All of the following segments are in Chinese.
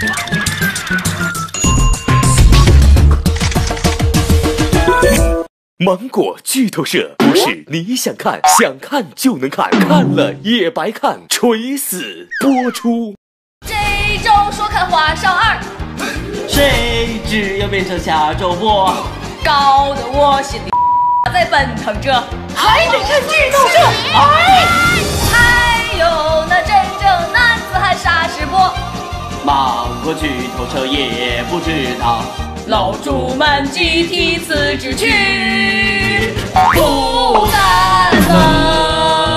芒果剧透社不是你想看想看就能看，看了也白看，垂死播出。 这周说看花少2， 谁知又变成下周播， 搞得我心里在奔腾着，还得看剧透社。还有那真正男子汉啥时播， 芒果剧透社也不知道。 楼主们集体辞职去不干了。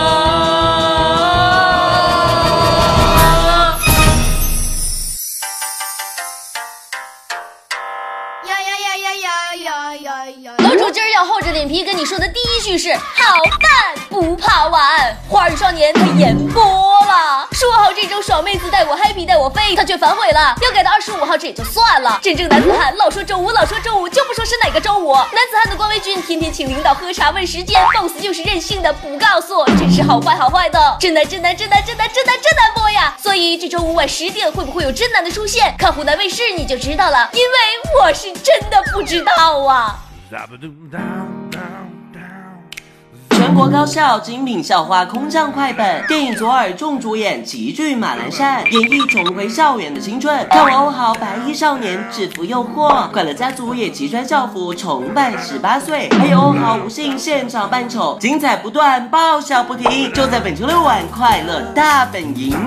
楼主今儿要厚着脸皮跟你说的第一句是好饭不怕晚，花儿与少年他延播了，说好这周爽妹子带我 happy 带我飞，他却反悔了，要改到25号，这也就算了。真正男子汉老说周五老说周五，就不说是哪个周五。男子汉的官微君天天请领导喝茶问时间，放肆就是任性的不告诉，真是好坏好坏的，真难播呀。所以这周5晚10点会不会有真男的出现，看湖南卫视你就知道了，因为我是真的不知道啊。 全国高校精品校花空降快本，电影左耳众主演，极具马栏善，演绎重回校园的青春。看完欧豪白衣少年制服诱惑，快乐家族也齐穿校服重扮18岁，还有欧豪无性现场扮丑，精彩不断，爆笑不停，就在本周6晚快乐大本营。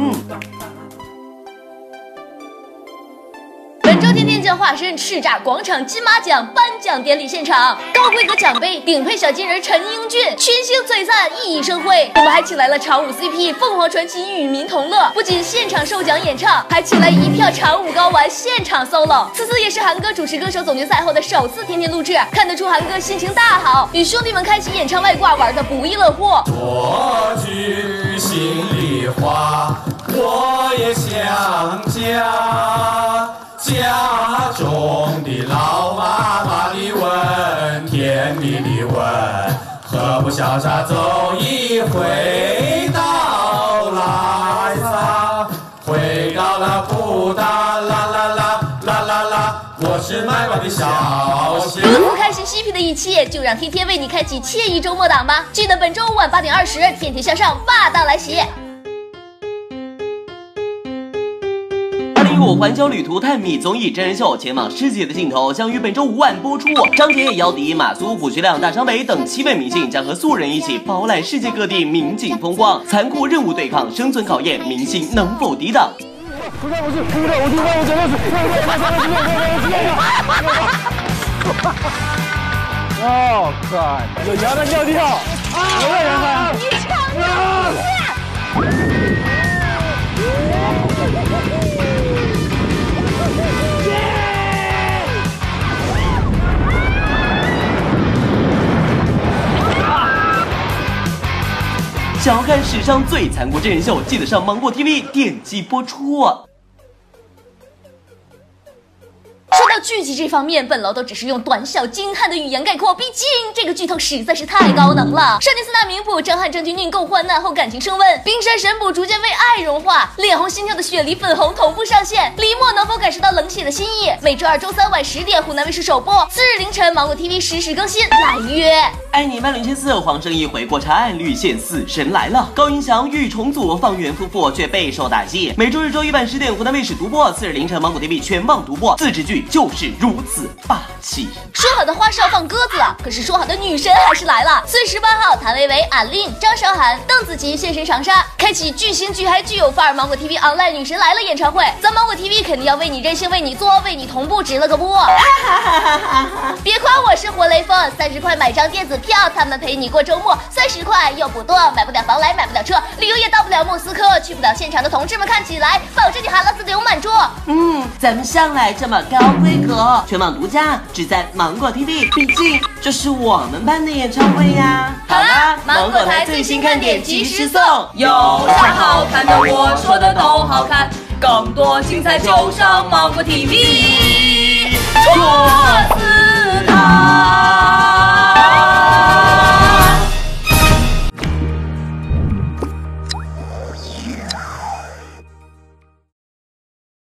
本周天天将化身叱咤广场金马奖颁奖典礼现场，高规格奖杯顶配小金人陈英俊群星璀璨熠熠生辉，我们还请来了长舞 CP 凤凰传奇与民同乐，不仅现场授奖演唱，还请来一票长舞高玩现场 solo。此次也是韩哥主持歌手总决赛后的首次天天录制，看得出韩哥心情大好，与兄弟们开启演唱外挂玩得不亦乐乎。 说句心里话，我也想家。家中的老妈妈的吻，甜蜜的吻，何不潇洒走一回到拉萨，回到了布达啦啦啦啦啦啦，我是卖瓜的小仙。 如此开心嬉皮的一切，就让天天为你开启惬意周末档吧！记得本周5晚8点20，天天向上，霸道来袭。 2015环球旅途探秘综艺真人秀《前往世界的尽头》将于本周5晚播出。张杰、姚笛、马苏、卜学亮、大张伟等7位明星将和素人一起饱览世界各地名景风光，残酷任务对抗，生存考验，明星能否抵挡？ 不让我去，不让我去，让我走哦，看，有羊在尿尿，有个人吗？你抢想要看史上最残酷真人秀，记得上芒果 TV 点击播出。 说到剧集这方面，本楼都只是用短小精悍的语言概括，毕竟这个剧透实在是太高能了。少年四大名捕张翰、郑钧甯共患难后感情升温，冰山神捕逐渐为爱融化，脸红心跳的雪梨粉红同步上线，李默能否感受到冷血的心意？每周2、周3晚10点湖南卫视首播，4日凌晨芒果 TV 实时更新，来约。 爱你万0千4，黄圣依回国查案，绿线死神来了。高云翔欲重组，方圆夫妇却备受打击。每周日、周1晚10点湖南卫视独播，4日凌晨芒果 TV 全网独播。自制剧就是如此霸气。 说好的花少放鸽子了，可是说好的女神还是来了。4月18号，谭维维、安令、张韶涵、邓紫棋现身长沙，开启巨星巨嗨巨有范儿芒果 TV Online 女神来了演唱会。咱芒果 TV 肯定要为你任性，为你做，为你同步直了个播。别夸我是活雷锋，30块买张电子票，他们陪你过周末。30块又不多，买不了房来，买不了车，旅游也到不了莫斯科，去不了现场的同志们看起来，保证你哈喇子流满桌。 咱们向来这么高规格，全网独家，只在芒果 TV， 毕竟这是我们办的演唱会呀。 好啦，芒果台最新看点及时送，有啥好看的，我说的都好看，更多精彩就上芒果 TV，戳死他。